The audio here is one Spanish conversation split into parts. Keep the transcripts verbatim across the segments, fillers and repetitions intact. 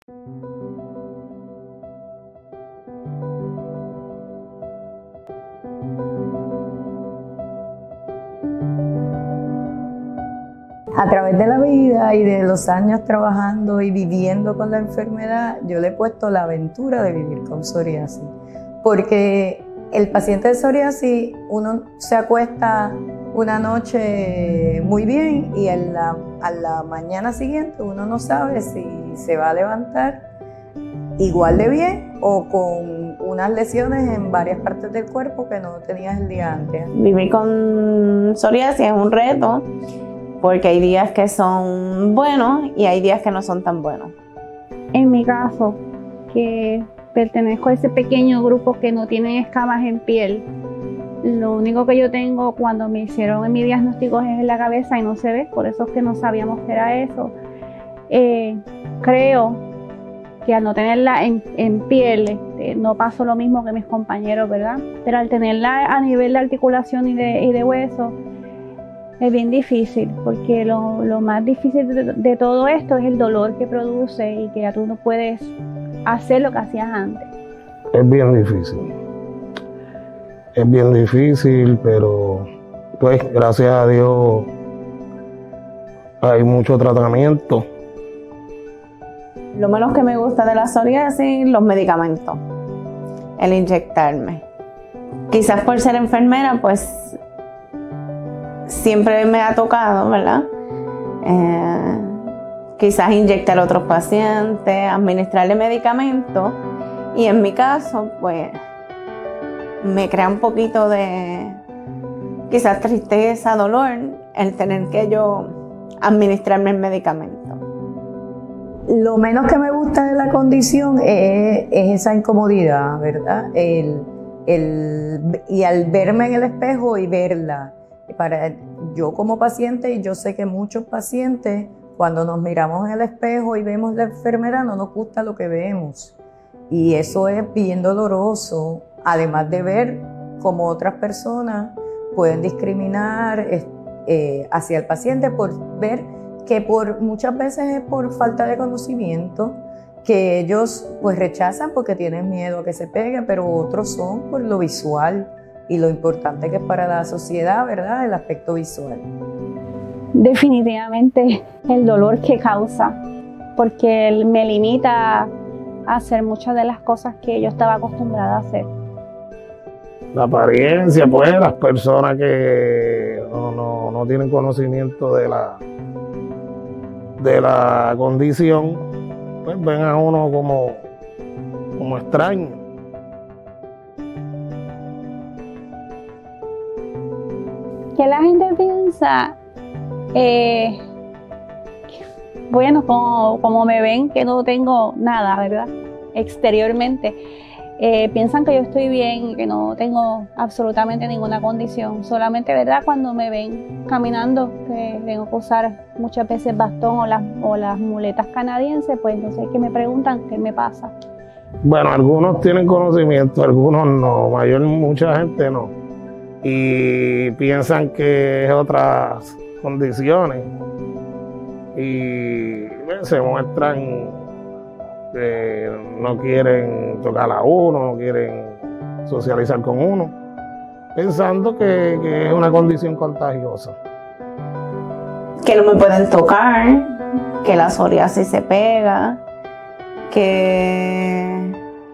A través de la vida y de los años trabajando y viviendo con la enfermedad, yo le he puesto la aventura de vivir con psoriasis. Porque el paciente de psoriasis, uno se acuesta una noche muy bien y a la, a la mañana siguiente uno no sabe si se va a levantar igual de bien o con unas lesiones en varias partes del cuerpo que no tenías el día antes. Vivir con psoriasis es un reto, porque hay días que son buenos y hay días que no son tan buenos. En mi caso, que pertenezco a ese pequeño grupo que no tienen escamas en piel, lo único que yo tengo cuando me hicieron mi diagnóstico es en la cabeza y no se ve, por eso es que no sabíamos que era eso. Eh, creo que al no tenerla en, en piel, este, no pasó lo mismo que mis compañeros, ¿verdad? Pero al tenerla a nivel de articulación y de, y de hueso, es bien difícil, porque lo, lo más difícil de, de todo esto es el dolor que produce y que ya tú no puedes hacer lo que hacías antes. Es bien difícil. Es bien difícil, pero pues gracias a Dios hay mucho tratamiento. Lo menos que me gusta de la psoriasis, los medicamentos, el inyectarme. Quizás por ser enfermera, pues siempre me ha tocado, ¿verdad? Eh, quizás inyectar a otros pacientes, administrarle medicamentos, y en mi caso, pues, me crea un poquito de, quizás tristeza, dolor, el tener que yo administrarme el medicamento. Lo menos que me gusta de la condición es, es esa incomodidad, ¿verdad? El, el, y al verme en el espejo y verla. Para yo como paciente, y yo sé que muchos pacientes, cuando nos miramos en el espejo y vemos la enfermedad, no nos gusta lo que vemos. Y eso es bien doloroso, además de ver cómo otras personas pueden discriminar eh, hacia el paciente por ver que por, muchas veces es por falta de conocimiento, que ellos pues rechazan porque tienen miedo a que se pegue, pero otros son por lo visual y lo importante que es para la sociedad, ¿verdad?, el aspecto visual. Definitivamente el dolor que causa, porque él me limita a hacer muchas de las cosas que yo estaba acostumbrada a hacer. La apariencia, pues las personas que no, no, no tienen conocimiento de la, de la condición, pues ven a uno como, como extraño. Que la gente piensa, eh, bueno, como, como me ven que no tengo nada, ¿verdad? Exteriormente, eh, piensan que yo estoy bien y que no tengo absolutamente ninguna condición. Solamente, ¿verdad?, cuando me ven caminando, que tengo que usar muchas veces bastón o las, o las muletas canadienses, pues entonces es que me preguntan qué me pasa. Bueno, algunos tienen conocimiento, algunos no, mayor mucha gente no. Y piensan que es otras condiciones y bueno, se muestran que no quieren tocar a uno, no quieren socializar con uno, pensando que, que es una condición contagiosa. Que no me pueden tocar, que la psoriasis se pega, que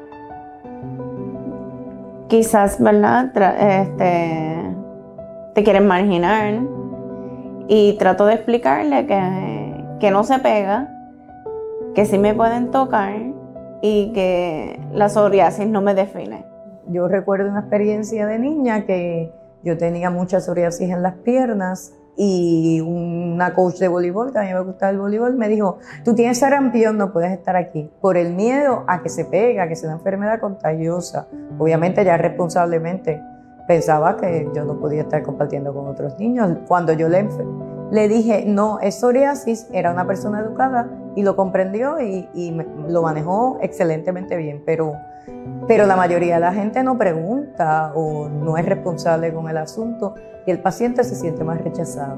quizás, ¿verdad?, este, te quieren marginar, y trato de explicarle que, que no se pega, que sí me pueden tocar y que la psoriasis no me define. Yo recuerdo una experiencia de niña que yo tenía mucha psoriasis en las piernas y una coach de voleibol, que a mí me gustaba el voleibol, me dijo: tú tienes sarampión, no puedes estar aquí, por el miedo a que se pega, a que sea una enfermedad contagiosa. Obviamente ya responsablemente pensaba que yo no podía estar compartiendo con otros niños. Cuando yo le, le dije, no, es psoriasis, era una persona educada y lo comprendió y, y me, lo manejó excelentemente bien, pero, pero la mayoría de la gente no pregunta o no es responsable con el asunto y el paciente se siente más rechazado.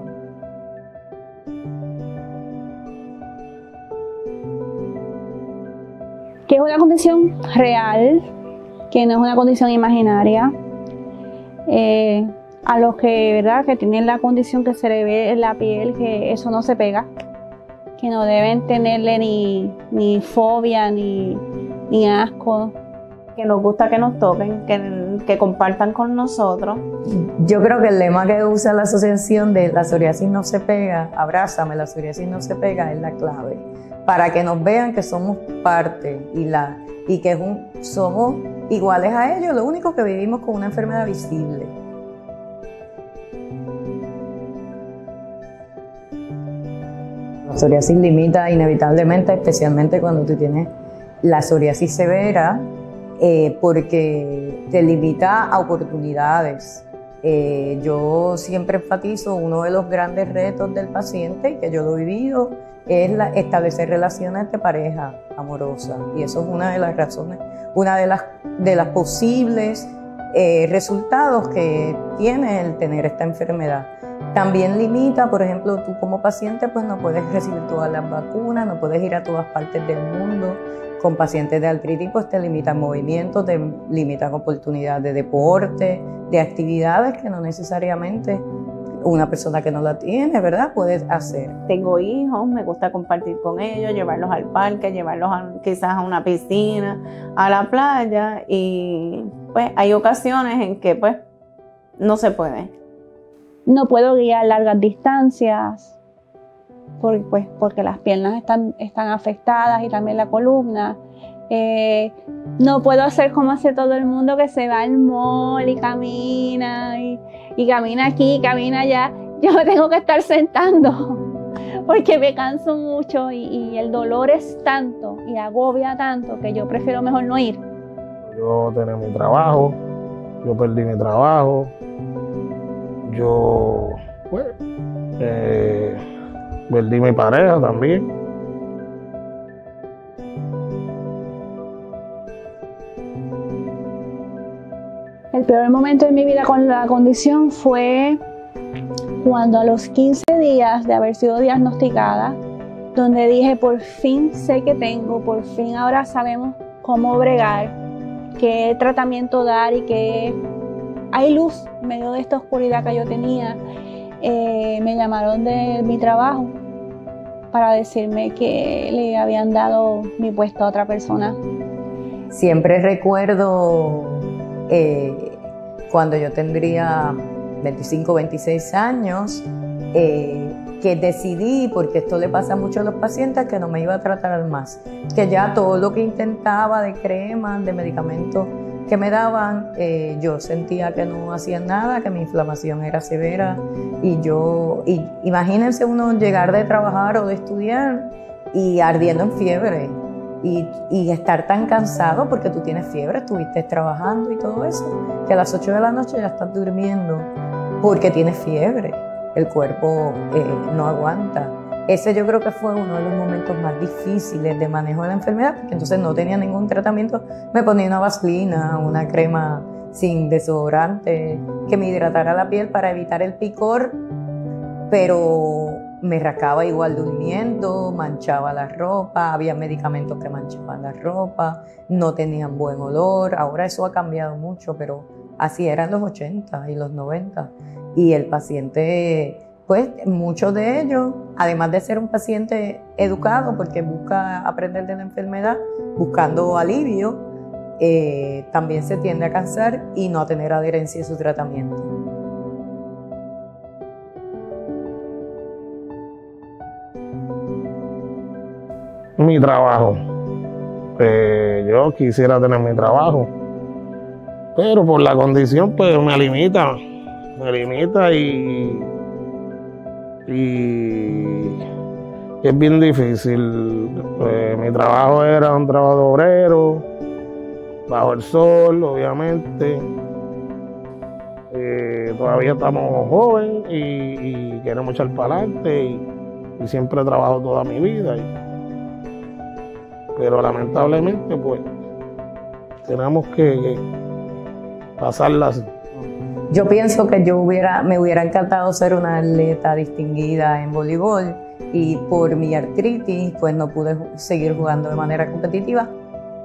que es una condición real, que no es una condición imaginaria. Eh, a los que, ¿verdad?, que tienen la condición que se le ve en la piel, que eso no se pega, que no deben tenerle ni, ni fobia, ni, ni asco. Que nos gusta que nos toquen, que, que compartan con nosotros. Yo creo que el lema que usa la asociación de la psoriasis no se pega, abrázame, la psoriasis no se pega, es la clave. Para que nos vean que somos parte y, la, y que es un, somos iguales a ellos, lo único que vivimos con una enfermedad visible. La psoriasis limita inevitablemente, especialmente cuando tú tienes la psoriasis severa, Eh, porque te limita a oportunidades. Eh, yo siempre enfatizo uno de los grandes retos del paciente, que yo lo he vivido, es la, establecer relaciones de pareja amorosa, y eso es una de las razones, una de las, de las posibles eh, resultados que tiene el tener esta enfermedad. También limita, por ejemplo, tú como paciente pues no puedes recibir todas las vacunas, no puedes ir a todas partes del mundo. Con pacientes de artritis pues te limitan movimientos, te limitan oportunidades de deporte, de actividades que no necesariamente una persona que no la tiene, ¿verdad?, puede hacer. Tengo hijos, me gusta compartir con ellos, llevarlos al parque, llevarlos a, quizás a una piscina, a la playa, y pues hay ocasiones en que pues no se puede. No puedo guiar largas distancias, por, pues, porque las piernas están, están afectadas y también la columna. Eh, no puedo hacer como hace todo el mundo, que se va al mall y camina, y, y camina aquí, y camina allá. Yo me tengo que estar sentando porque me canso mucho y, y el dolor es tanto y agobia tanto que yo prefiero mejor no ir. Yo tenía mi trabajo, yo perdí mi trabajo, yo pues eh, perdí mi pareja también. El peor momento de mi vida con la condición fue cuando a los quince días de haber sido diagnosticada, donde dije, por fin sé que tengo, por fin ahora sabemos cómo bregar, qué tratamiento dar y que hay luz en medio de esta oscuridad que yo tenía. Eh, me llamaron de mi trabajo para decirme que le habían dado mi puesto a otra persona. Siempre recuerdo eh, cuando yo tendría veinticinco, veintiséis años, eh, que decidí, porque esto le pasa mucho a los pacientes, que no me iba a tratar más, que ya todo lo que intentaba de cremas, de medicamentos que me daban, eh, yo sentía que no hacían nada, que mi inflamación era severa, y yo, y imagínense uno llegar de trabajar o de estudiar y ardiendo en fiebre, y, y estar tan cansado porque tú tienes fiebre, estuviste trabajando y todo eso, que a las ocho de la noche ya estás durmiendo porque tienes fiebre, el cuerpo eh, no aguanta. Ese yo creo que fue uno de los momentos más difíciles de manejo de la enfermedad, porque entonces no tenía ningún tratamiento. Me ponía una vaselina, una crema sin desodorante, que me hidratara la piel para evitar el picor, pero me rascaba igual durmiendo, manchaba la ropa, había medicamentos que manchaban la ropa, no tenían buen olor. Ahora eso ha cambiado mucho, pero así eran los ochenta y los noventa. Y el paciente, pues muchos de ellos, además de ser un paciente educado porque busca aprender de la enfermedad, buscando alivio, eh, también se tiende a cansar y no a tener adherencia a su tratamiento. Mi trabajo. Eh, yo quisiera tener mi trabajo, pero por la condición pues me limita, me limita y y es bien difícil. Pues, mi trabajo era un trabajo de obrero, bajo el sol, obviamente. Eh, todavía estamos jóvenes y, y queremos echar para adelante, y, y siempre he trabajado toda mi vida. Y, pero lamentablemente, pues, tenemos que, que pasarla así. Yo pienso que yo hubiera, me hubiera encantado ser una atleta distinguida en voleibol, y por mi artritis pues no pude seguir jugando de manera competitiva.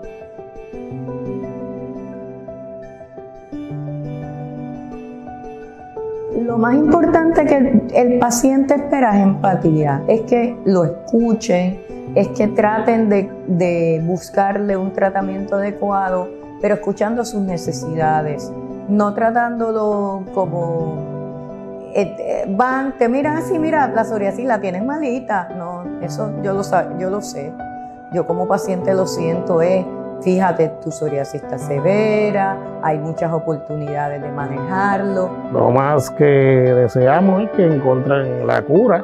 lo más importante que el, el paciente espera es empatía, es que lo escuchen, es que traten de, de buscarle un tratamiento adecuado, pero escuchando sus necesidades, no tratándolo como eh, eh, van, te miran así, mira, la psoriasis la tienes malita. No, eso yo lo, yo lo sé, yo como paciente lo siento, es fíjate, tu psoriasis está severa, hay muchas oportunidades de manejarlo. Lo más que deseamos es que encuentren la cura,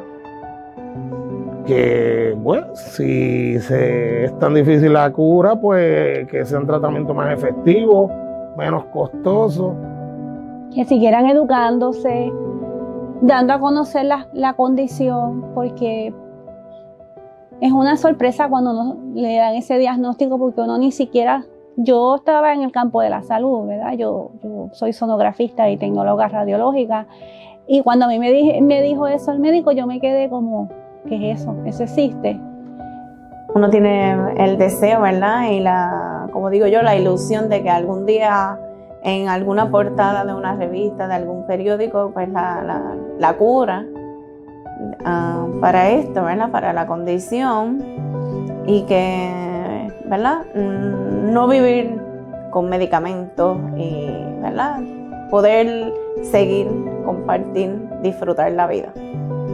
que bueno, si se, es tan difícil la cura, pues que sea un tratamiento más efectivo, menos costoso. Que siguieran educándose, dando a conocer la, la condición, porque es una sorpresa cuando uno le dan ese diagnóstico, porque uno ni siquiera, yo estaba en el campo de la salud, ¿verdad? Yo, yo soy sonografista y tecnóloga radiológica, y cuando a mí me, dije, me dijo eso el médico, yo me quedé como, ¿qué es eso? ¿Eso existe? Uno tiene el deseo, ¿verdad? Y la, como digo yo, la ilusión de que algún día en alguna portada de una revista, de algún periódico, pues la, la, la cura Uh, para esto, ¿verdad? Para la condición, y que, ¿verdad? No vivir con medicamentos y, ¿verdad? Poder seguir, compartir, disfrutar la vida.